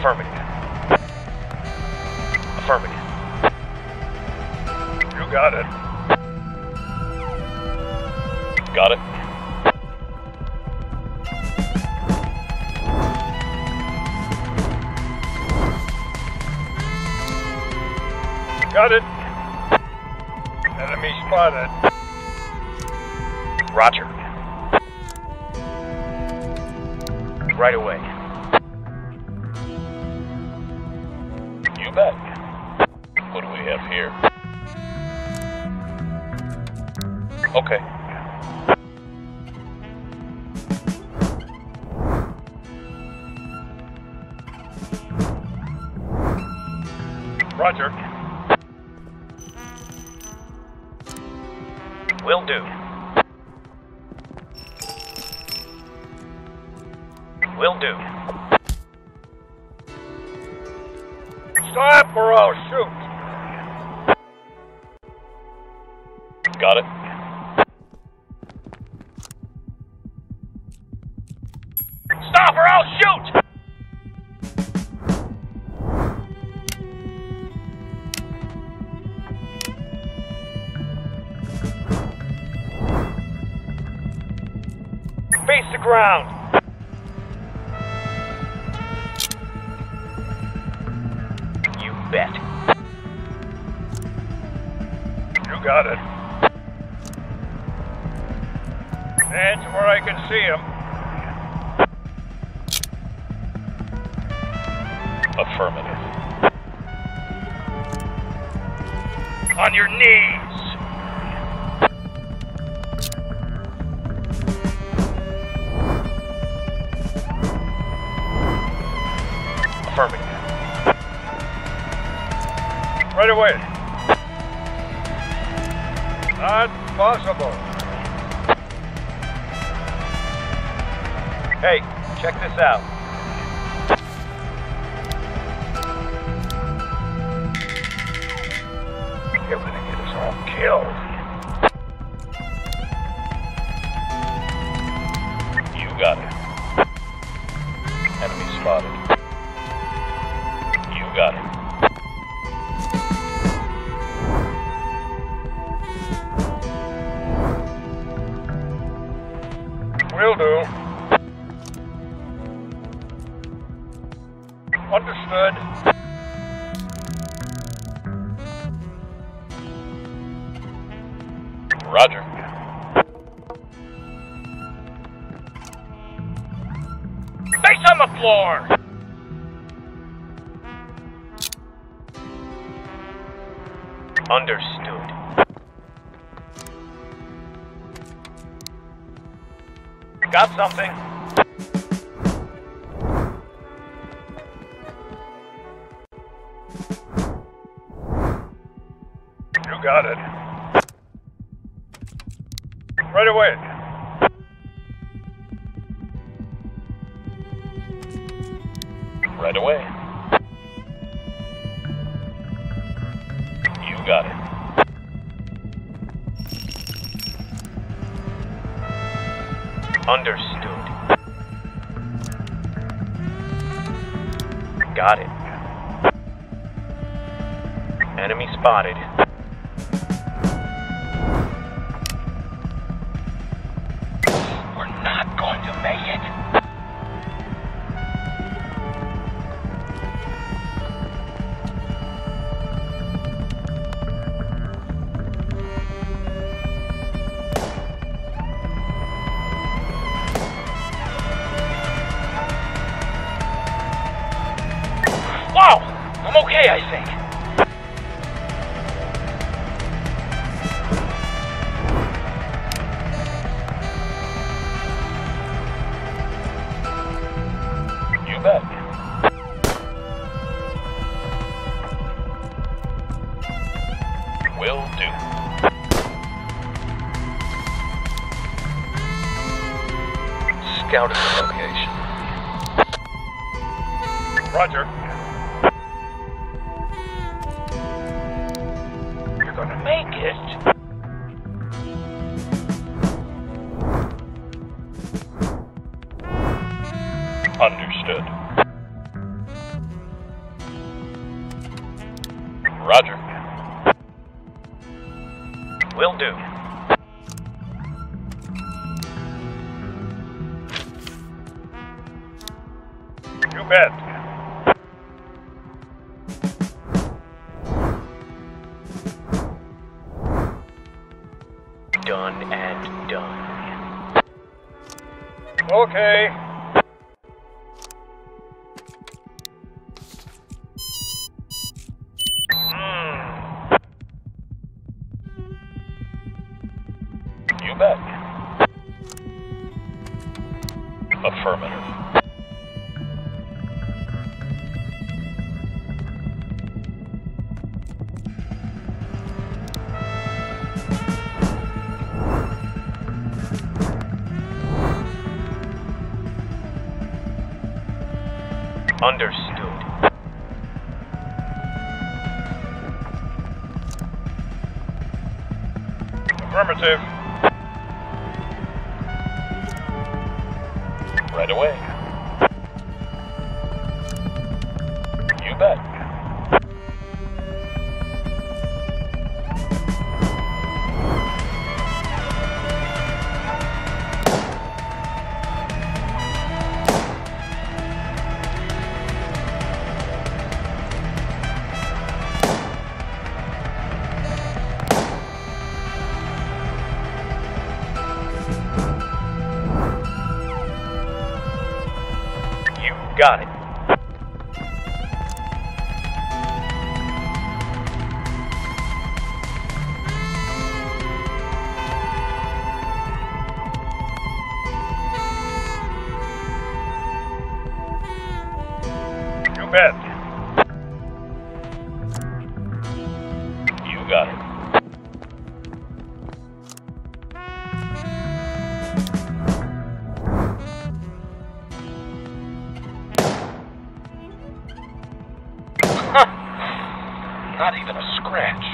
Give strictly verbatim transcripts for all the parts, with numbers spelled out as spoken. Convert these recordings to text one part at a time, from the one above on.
Affirmative. Affirmative. You got it. Got it. Got it. Enemy spotted. Roger. Right away. You bet. What do we have here? Okay. Roger. Will do. Will do. Stop or I'll shoot. Got it. Stop or I'll shoot! Face the ground. You bet. You got it. That's where I can see him. Affirmative. On your knees. Affirmative. Right away. Not possible. Hey, check this out. You're gonna get us all killed. You got it. Enemy spotted. You got it. Will do. Understood. Roger. Face on the floor! Understood. Got something? You got it. Right away. Right away. You got it. Understood. Got it. Enemy spotted. We're not going to make it. Wow! I'm okay, I think. You bet. Will do. Scouted the location. Roger. You're gonna make it. Understood. bet. Done and done. Okay. Hmm. You bet. Affirmative. Understood. Affirmative. Right away. You bet. Got it. You bet. You got it. Not even a scratch.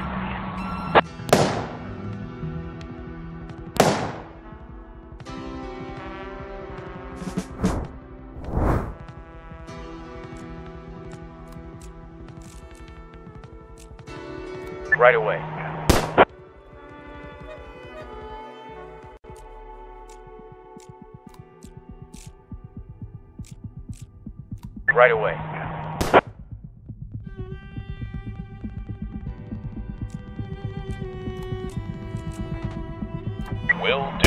Right away. Right away. Will do.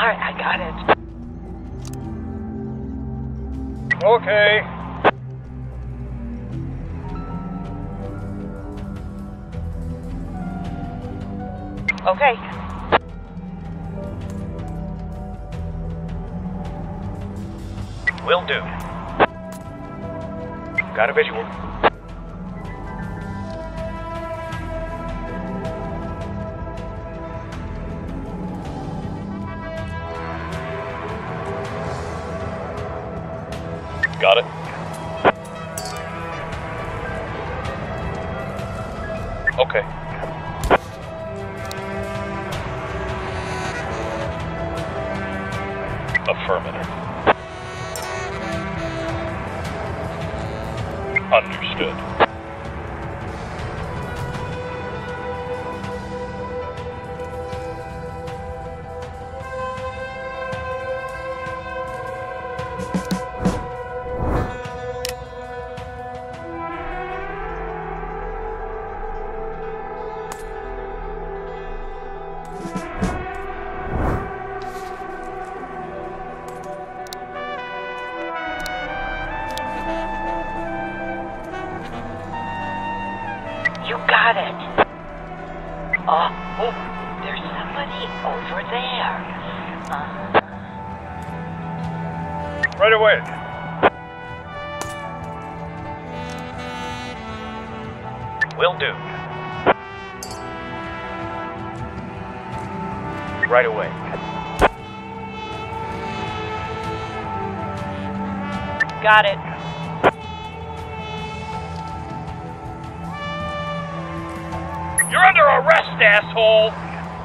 Alright, I got it. Okay. Okay. Will do. Got a visual. Got it. Okay. Affirmative. Understood. You got it. Oh, oh, there's somebody over there. Uh, Right away. Will do. Right away. got it. You're under arrest, asshole!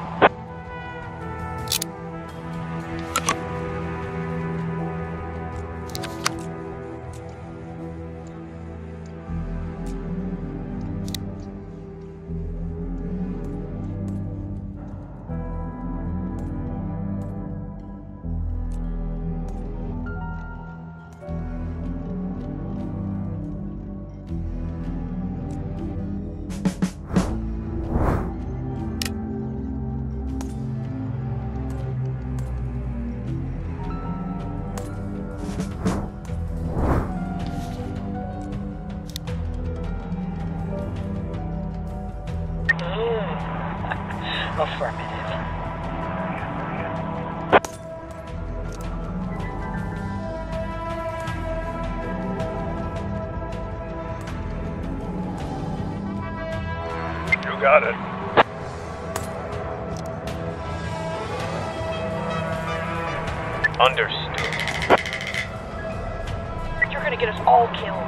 Affirmative. You got it. Understood. You're gonna get us all killed.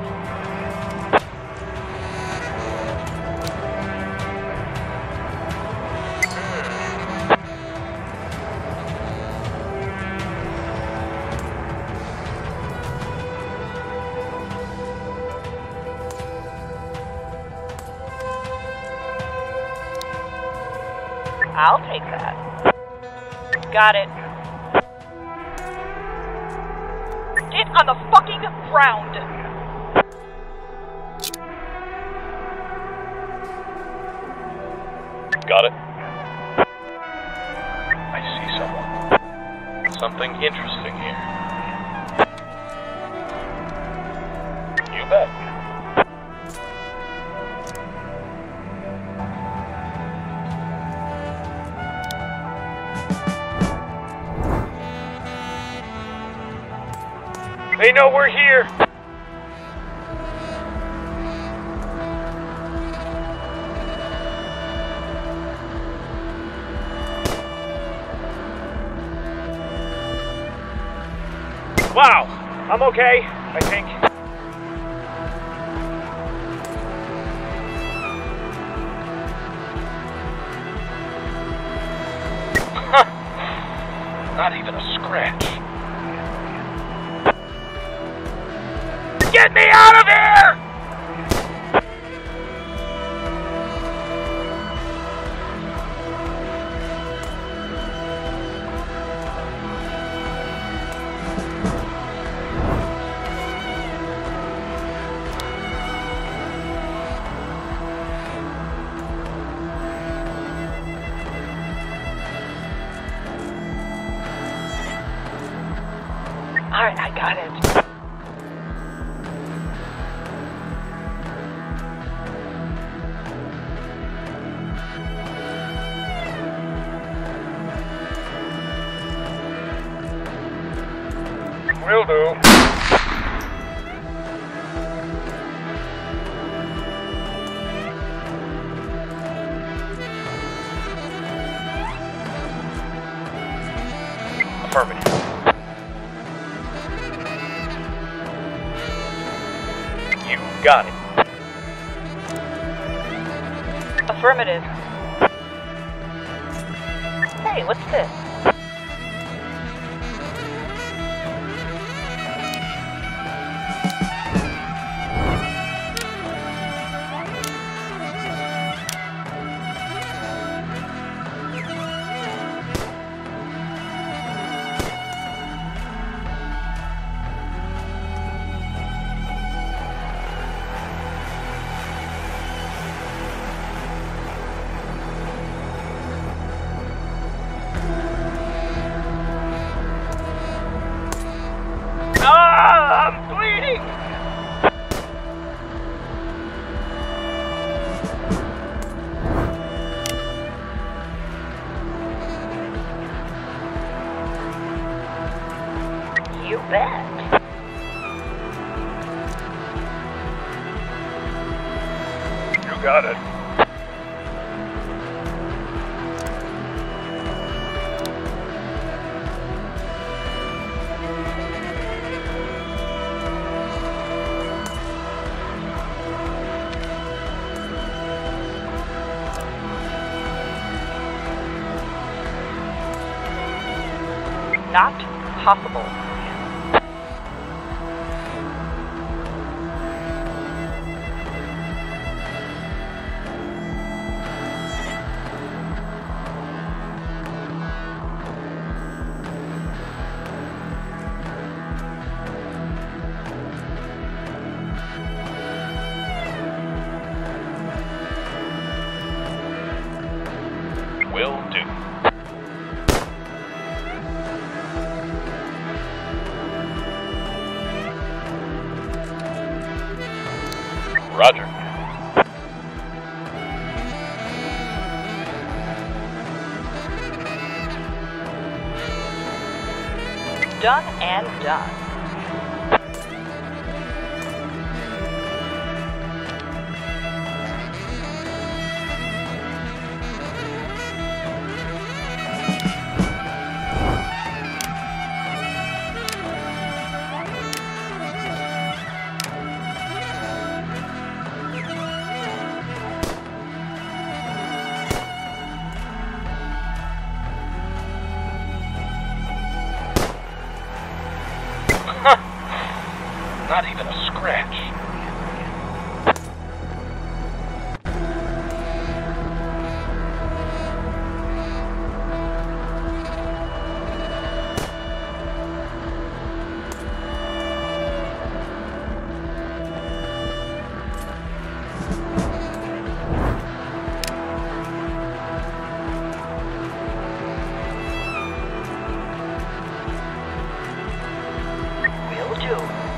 I'll take that. Got it. Get on the fucking ground! Got it. I see someone. Something interesting here. You bet. They know we're here! Wow! I'm okay, I think. Huh. Not even a scratch. Get me out of here! Alright, I got it. Will do. Affirmative. You got it. Affirmative. Hey, what's this? Ah, I'm bleeding! You bet. You got it. Not possible. Will do. Roger. Done and done. Not even a scratch. Will do.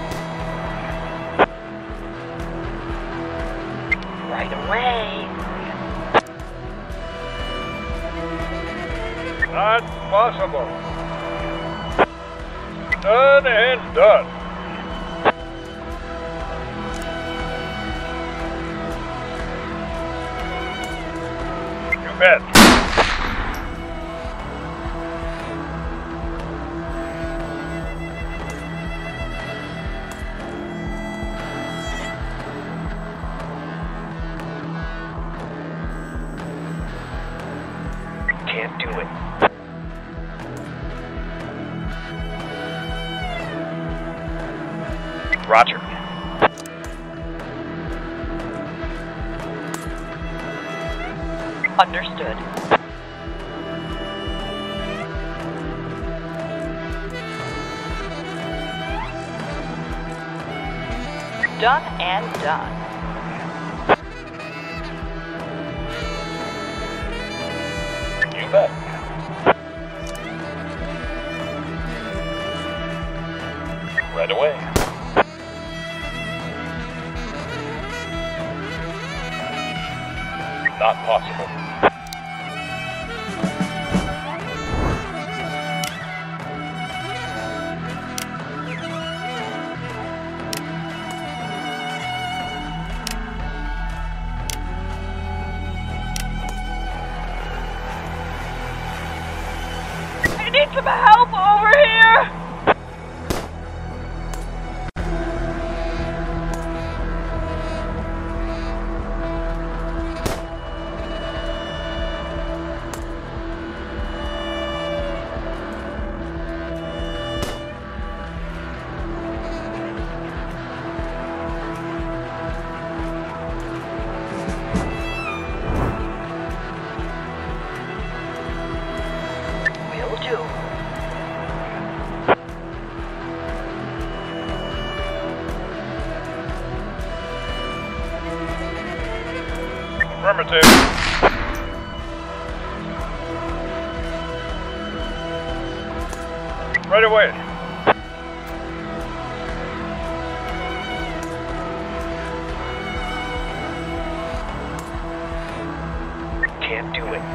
Right away. Not possible. Done and done. You bet. Can't do it. Roger. Understood. Done and done. You bet. Right away. Not possible. I need some help over here! Will do. Affirmative. Right away. Can't do it.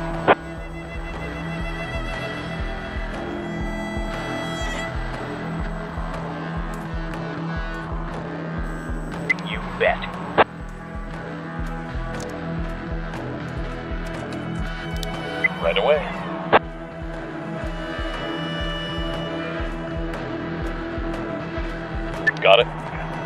You bet. Right away. Got it.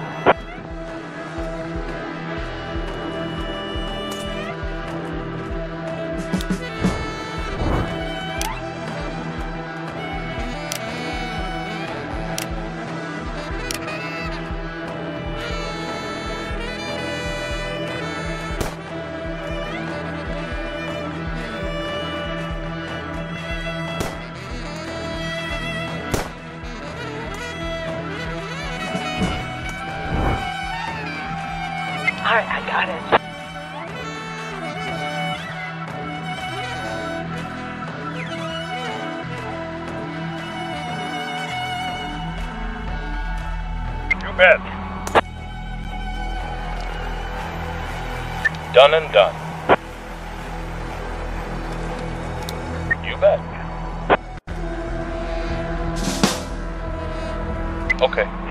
Alright, I got it. You bet. Done and done. You bet. Okay.